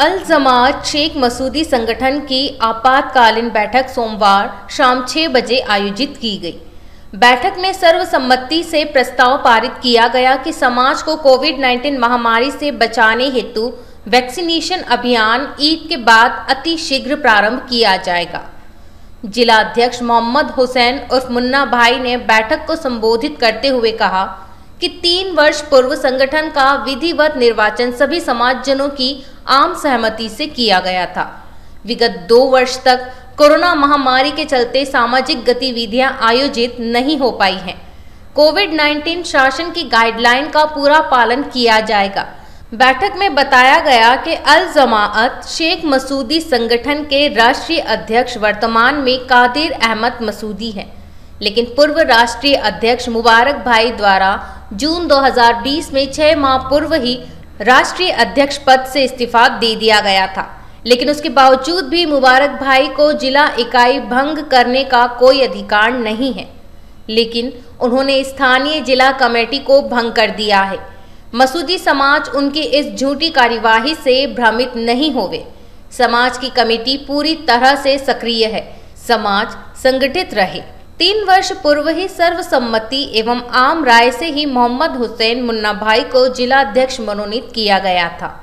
अल जमात शेख मसूदी संगठन की आपातकालीन बैठक सोमवार शाम 6 बजे आयोजित की गई। बैठक में सर्वसम्मति से प्रस्ताव पारित किया गया कि समाज को कोविड-19 महामारी से बचाने हेतु वैक्सीनेशन अभियान ईद के बाद अति शीघ्र प्रारंभ किया जाएगा। जिला अध्यक्ष मोहम्मद हुसैन उर्फ मुन्ना भाई ने बैठक को संबोधित करते हुए कहा कि 3 वर्ष पूर्व संगठन का विधिवत निर्वाचन सभी समाजजनों की आम सहमति से किया गया था। विगत 2 वर्ष तक कोरोना महामारी के चलते सामाजिक गतिविधियां आयोजित नहीं हो पाई हैं। कोविड-19 शासन की गाइडलाइन का पूरा पालन किया जाएगा। बैठक में बताया गया कि अल जमात शेख मसूदी संगठन के राष्ट्रीय अध्यक्ष वर्तमान में कादिर अहमद मसूदी हैं, लेकिन पूर्व राष्ट्रीय अध्यक्ष मुबारक भाई द्वारा जून 2020 में 6 माह पूर्व ही राष्ट्रीय अध्यक्ष पद से इस्तीफा दे दिया गया था। लेकिन उसके बावजूद भी मुबारक भाई को जिला इकाई भंग करने का कोई अधिकार नहीं है, लेकिन उन्होंने स्थानीय जिला कमेटी को भंग कर दिया है। मसूदी समाज उनकी इस झूठी कार्यवाही से भ्रमित नहीं होवे। समाज की कमेटी पूरी तरह से सक्रिय है। समाज संगठित रहे। 3 वर्ष पूर्व ही सर्वसम्मति एवं आम राय से ही मोहम्मद हुसैन मुन्ना भाई को जिला अध्यक्ष मनोनीत किया गया था।